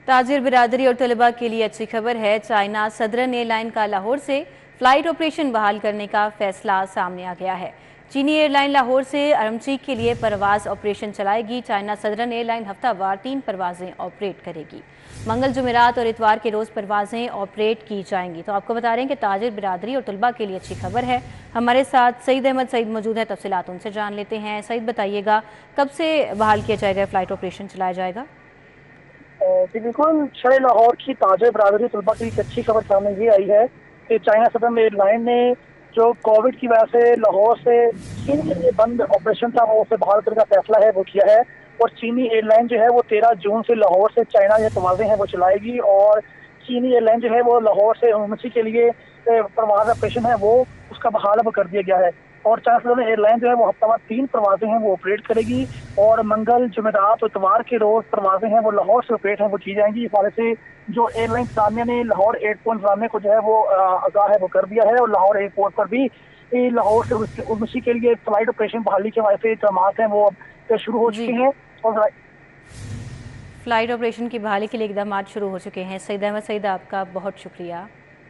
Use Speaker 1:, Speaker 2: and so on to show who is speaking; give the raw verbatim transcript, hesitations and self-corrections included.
Speaker 1: ताजिर बिरादरी और तलबा के लिए अच्छी खबर है। चाइना सदरन एयरलाइन का लाहौर से फ्लाइट ऑपरेशन बहाल करने का फैसला सामने आ गया है। चीनी एयरलाइन लाहौर से अरमची के लिए परवाज ऑपरेशन चलाएगी। चाइना सदरन एयरलाइन हफ्तावार तीन परवाजें ऑपरेट करेगी। मंगल, जुमेरात और इतवार के रोज़ परवाजें ऑपरेट की जाएंगी। तो आपको बता रहे हैं कि ताजिर बिरादरी और तलबा के लिए अच्छी खबर है। हमारे साथ सईद अहमद सईद मौजूद है, तफसीलात उनसे जान लेते हैं। सईद, बताइएगा कब से बहाल किया जाएगा, फ्लाइट ऑपरेशन चलाया जाएगा?
Speaker 2: जी बिल्कुल, शहर लाहौर की ताजिर बरादरी तलबा की एक अच्छी खबर सामने ये आई है कि चाइना सदर्न एयरलाइन ने जो कोविड की वजह से लाहौर से चीन के लिए बंद ऑपरेशन था वो उसे बहाल करने का फैसला है वो किया है। और चीनी एयरलाइन जो है वो तेरह जून से लाहौर से चाइना ये परवाजें हैं वो चलाएगी। और चीनी एयरलाइन जो है वो लाहौर से उमसी के लिए परवाज ऑपरेशन है वो उसका बहाल अब कर दिया गया है। और चाइना सदर्न एयरलाइन जो है वो हफ्तावार तीन परवाजें हैं वो ऑपरेट करेगी। और मंगल, जुमेरात और इतवार के रोज परवाजें हैं वो लाहौर से ऑपरेट हैं वो की जाएंगी। इस हवाले से जो एयरलाइन इंतजामिया ने लाहौर एयरपोर्ट इंतजामिया को जो है वो आगाह है वो कर दिया है। और लाहौर एयरपोर्ट पर भी लाहौर से उर्मची के लिए फ्लाइट ऑपरेशन बहाली के वजह से इकदाम हैं वो अब शुरू हो चुके
Speaker 1: जी,
Speaker 2: हैं। और
Speaker 1: फ्लाइट ऑपरेशन की बहाली के लिए इकदाम शुरू हो चुके हैं। सईद अहमद सईद, आपका बहुत शुक्रिया।